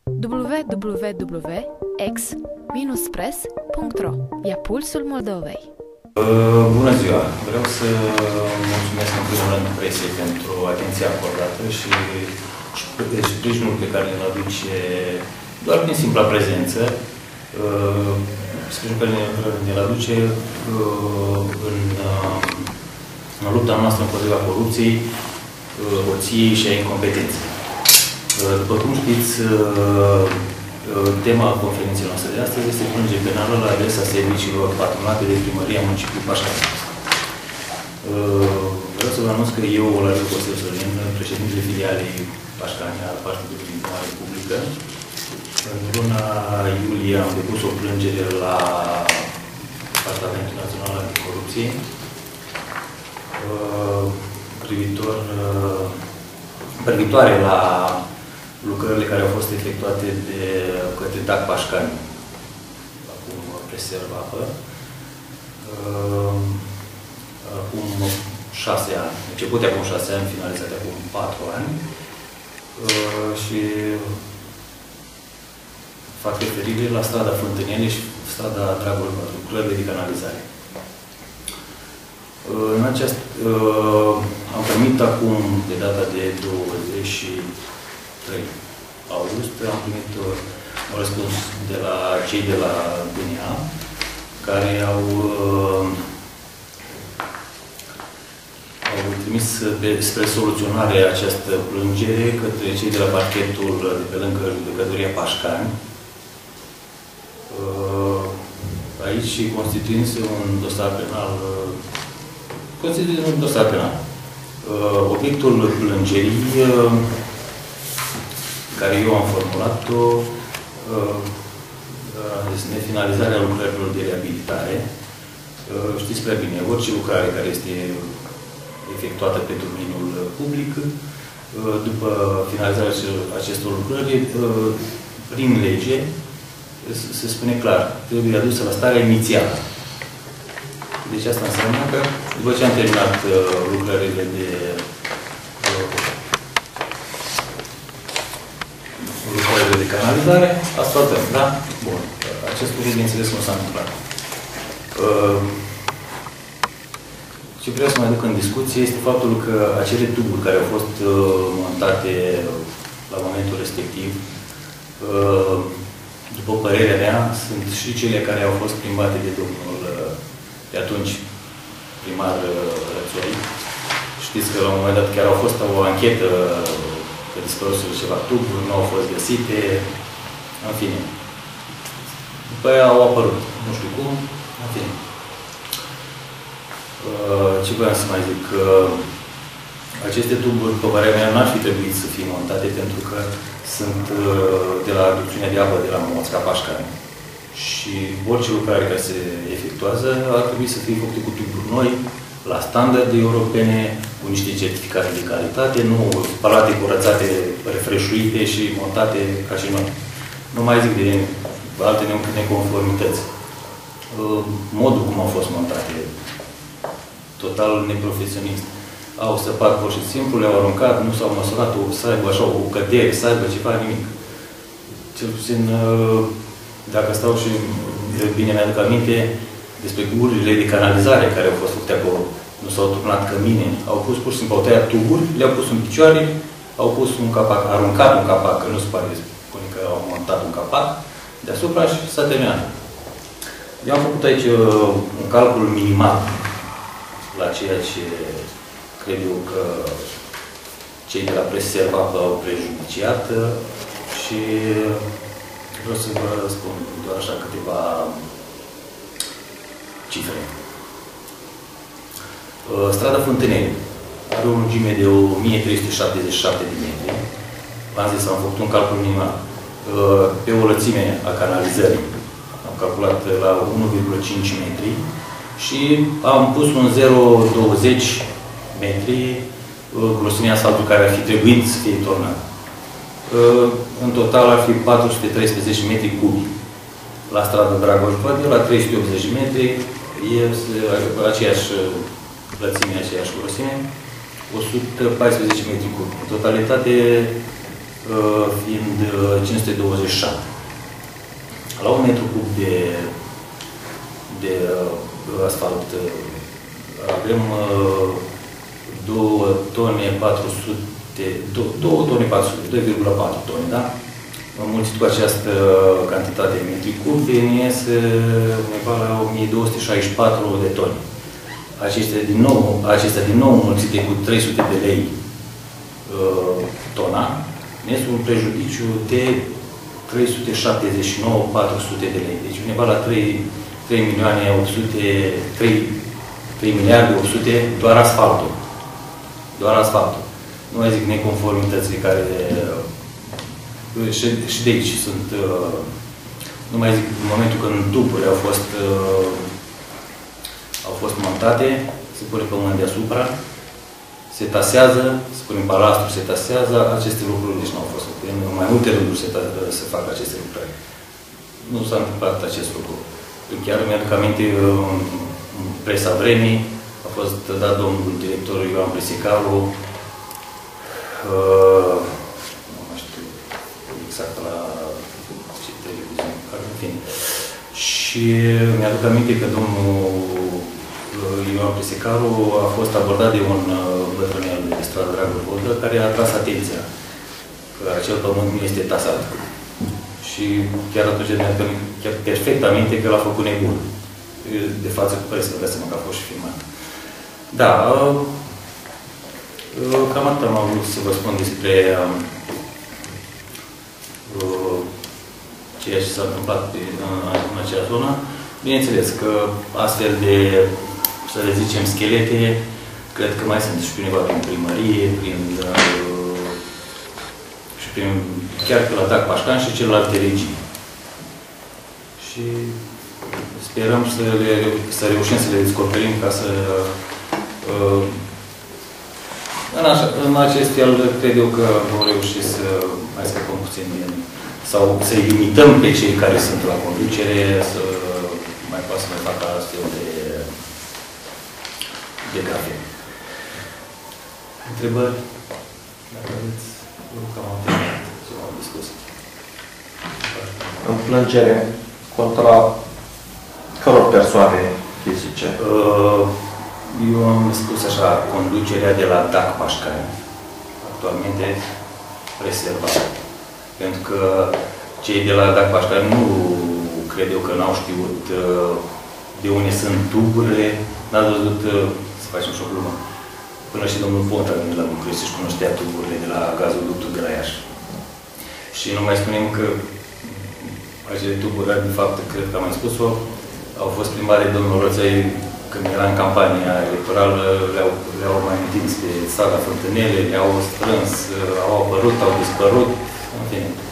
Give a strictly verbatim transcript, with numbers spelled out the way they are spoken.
w w w punct ex press punct ro. Ia pulsul Moldovei. Bună ziua! Vreau să mulțumesc în primul rând presiei pentru atenția acordată și sprijinul pe care îl aduce doar prin simpla prezență, sprijinul pe care îl aduce în, în lupta noastră împotriva corupției, hoției și a incompetenței. După cum știți, tema conferinței noastre de astăzi este plângere penală la adresa serviciilor patronate de Primăria Municipiului Pașcani. Vreau să vă anunț că eu, Olariu Costel Sorin, președintele filialei Pașcani al Partidului din Republică, în luna iulie am depus o plângere la Departamentul Național Anticorupție privitor privitoare la lucrările care au fost efectuate de către D A C Pașcani, acum Preserv Apă, acum șase ani, începute acum șase ani, finalizate acum patru ani, și fac referire la strada Fântânele și strada Dragul Patru, lucrările de canalizare. În acest, am primit acum, de data de douăzeci și trei august, am primit un răspuns de la cei de la D N A, care au, au trimis pe, spre soluționarea această plângere către cei de la parchetul de pe lângă Judecătoria Pașcani, aici constituindu-se un dosar penal, constituindu-se un dosar penal. Obiectul plângerii care eu am formulat-o, nefinalizarea lucrărilor de reabilitare. Știți prea bine, orice lucrare care este efectuată pe domeniul public, după finalizarea acestor lucrări, prin lege, se spune clar, trebuie adusă la starea inițială. Deci asta înseamnă că, după ce am terminat lucrările de lucrările de canalizare, asfaltăm, da? Bun. Acest lucru, bineînțeles, nu s-a întâmplat. Ce vreau să mai aduc în discuție este faptul că acele tuburi care au fost montate la momentul respectiv, după părerea mea, sunt și cele care au fost plimbate de domnul de atunci primar Rățoi. Știți că la un moment dat chiar au fost o anchetă că dispăruseră ceva tuburi, nu au fost găsite, în fine. După aia au apărut, nu știu cum, în fine. Ce vreau să mai zic? Aceste tuburi, după părerea mea, n-ar fi trebuit să fie montate pentru că sunt de la aducțiunea de apă de la Moțca Pașcani. Și orice lucrare care se efectuează ar trebui să fie făcute cu tuburi noi, la standarde europene, cu niște certificate de calitate, nu spalate, curățate, refreșuite și montate ca și noi. Nu mai zic de alte neconformități. Modul cum au fost montate, total neprofesionist. Au săpat pur și simplu, le-au aruncat, nu s-au măsurat, o, să aibă așa o cădere, să aibă ceva, nimic. Cel puțin, dacă stau și bine mi-aduc aminte despre gurile de canalizare care au fost făcute acolo. Nu s-au turnat cămine, au pus pur și simplu, au tăiat tuburi, le-au pus în picioare, au pus un capac, aruncat un capac, că nu se pare spune că au montat un capac deasupra și s-a terminat. Eu am făcut aici un calcul minimal la ceea ce cred eu că cei de la Preserv Apă au prejudiciat și vreau să vă spun doar așa câteva cifre. Strada Fântânele are o lungime de o mie trei sute șaptezeci și șapte de metri. V-am zis, am făcut un calcul minimal. Pe o lățime a canalizării am calculat la unu virgulă cinci metri și am pus un zero virgulă douăzeci metri grosimea asfaltului care ar fi trebuit să fie turnat. În total ar fi patru sute treisprezece metri cubi. La strada Dragoș Văd, la trei sute optzeci metri, este aceeași lățime, aceeași grosime, o sută paisprezece metri cubi. În totalitate, fiind cinci sute douăzeci și șapte. La un metru cub de, de asfalt avem două tone patru sute, două tone patru sute, doi virgulă patru tone, da? Înmulțit cu această cantitate de metri cubi, ne iese undeva la o mie două sute șaizeci și patru de tone. Acestea din nou, acestea din nou înmulțite cu trei sute de lei uh, tona, ne iese un prejudiciu de trei sute șaptezeci și nouă mii patru sute de lei. Deci undeva la trei milioane opt sute, trei miliarde opt sute doar asfaltul. Doar asfaltul. Nu mai zic neconformitățile care și, și de aici sunt, nu mai zic, în momentul când tuburi au fost, au fost montate, se pune pământ deasupra, se tasează, se pune balastru, se tasează, aceste lucruri deci nu au fost făcute. În mai multe rânduri se, se fac aceste lucruri. Nu s-a întâmplat acest lucru. Chiar mi-aduc aminte, în presa vremii, a fost dat domnul director Ioan Plesicaru, uh, nu mai știu exact la ce televiziune, în fine. Și mi-aduc aminte că domnul Ioan Plesicaru a fost abordat de un bătrânel de stradă Dragul Vodă, care a atras atenția că acel pământ nu este tasat. Și chiar atunci mi-aduc chiar perfect aminte că l-a făcut nebun. De față cu presă, vă dați seama că a fost și filmat. Da, cam atât am vrut să vă spun despre ceea ce s-a întâmplat în acea zonă. Bineînțeles că astfel de, să le zicem, schelete, cred că mai sunt și undeva prin primărie, prin, și prin, chiar pe la D A C Pașcan și celelalte regii. Și sperăm să, le, să reușim să le descoperim ca să în, așa, în acest fel cred eu că vom reuși să mai scăpăm puțin din, sau să-i limităm pe cei care sunt la conducere să mai poată să mai facă astfel de, de gafe. Întrebări? Dacă aveți, eu cam am terminat ce am discuț. În plângere contra căror persoane fizice? Uh, eu am spus așa, conducerea de la D A C Pașcan, actualmente reservată. Pentru că cei de la D A C Pașcan nu cred eu că n-au știut uh, de unde sunt tuburile, n-a văzut, uh, să facem și o glumă, până și domnul Ponta de la București își cunoștea tuburile de la gazoductul de la Iași. Și nu mai spunem că acele tuburi, de fapt, cred că am mai spus-o, au fost plimbate de domnul Rățăi când era în campania electorală, le-au le mai întins pe strada Fântânele, le-au strâns, au apărut, au dispărut, în fine.